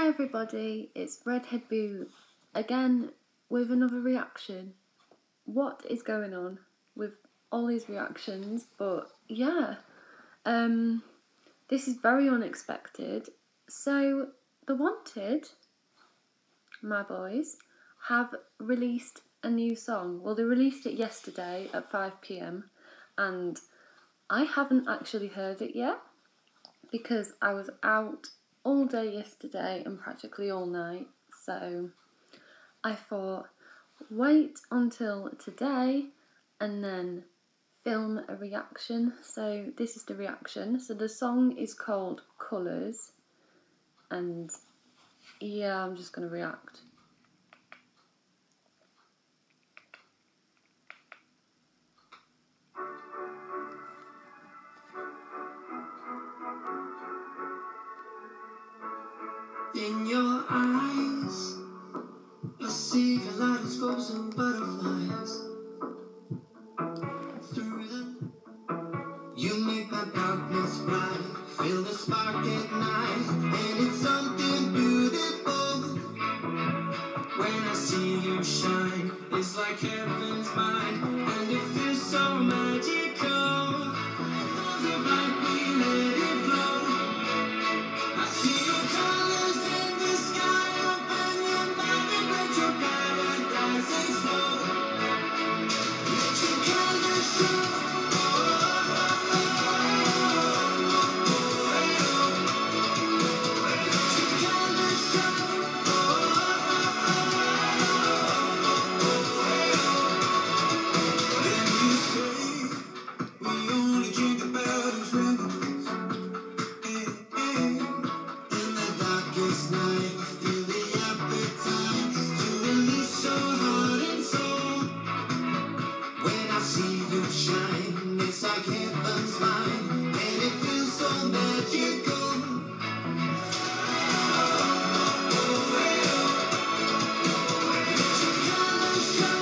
Hi everybody, it's Redhead Boo again with another reaction. What is going on with all these reactions? But yeah, this is very unexpected. So The Wanted, my boys, have released a new song. Well, they released it yesterday at 5 PM and I haven't actually heard it yet because I was out all day yesterday and practically all night, so I thought wait until today and then film a reaction. So this is the reaction. So the song is called Colours, and yeah, I'm just gonna react. In your eyes, I see kaleidoscopes and butterflies. Through them, you make my darkness bright. Feel the spark at night, and it's something beautiful. When I see you shine, it's like heaven's mine, and it feels so magical. The light, we let it flow. I see your colors in the sky. Open your mind and let your paradise explode. Let your colors show. Let your colors show. Then you say we only drink about friends. In the darkest night, feel the appetite to release your heart and soul. When I see you shine, it's like heaven's mine, and it feels so magical. Let your colors show.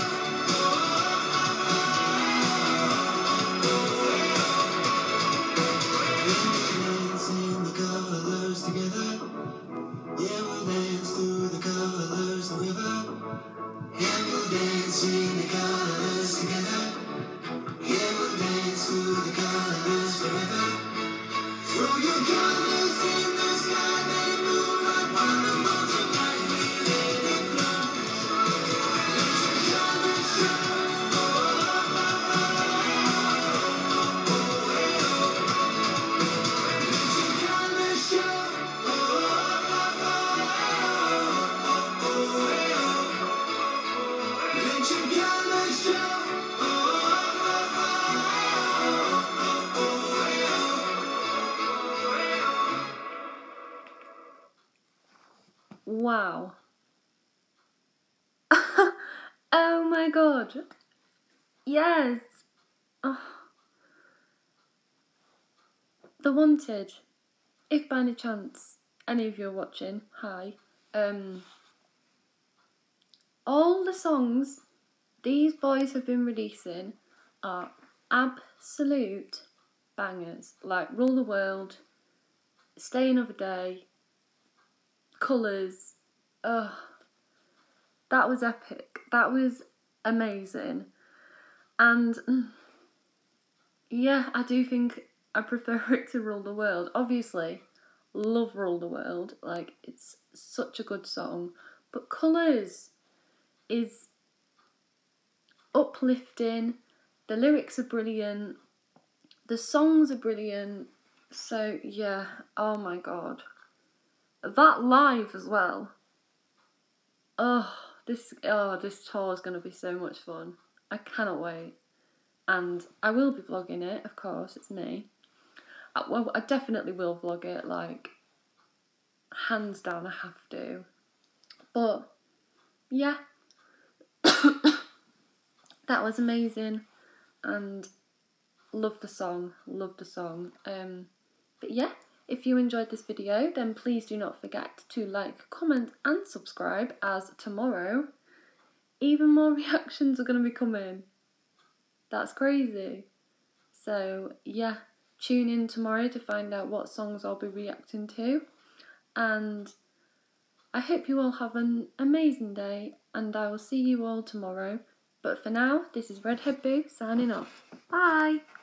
When we dance in the colors together, yeah, we'll dance through the colors forever. Yeah, we'll dance in the colors together. Yeah, we'll dance through the colors forever. Throw your colors in the sky, they move like wonderful tonight. We let it flow. Let your colors show. Let your colors show. Let your colors show. Wow. Oh my god. Yes. Oh. The Wanted. If by any chance any of you are watching, hi. All the songs these boys have been releasing are absolute bangers. Like Rule the World, Stay Another Day, Colours. Ugh. That was epic. That was amazing. And yeah, I do think I prefer it to Rule the World. Obviously, love Rule the World. Like, it's such a good song. But Colours is uplifting. The lyrics are brilliant. The songs are brilliant. So, yeah. Oh my god. That live as well. This tour is going to be so much fun. I cannot wait. And I will be vlogging it, of course, it's me. Well, I definitely will vlog it, like, hands down, I have to. But, yeah. That was amazing. And love the song, But yeah, if you enjoyed this video, then please do not forget to like, comment and subscribe, as tomorrow even more reactions are going to be coming. That's crazy. So yeah, tune in tomorrow to find out what songs I'll be reacting to. And I hope you all have an amazing day, and I will see you all tomorrow. But for now, this is Redhead Boo signing off. Bye!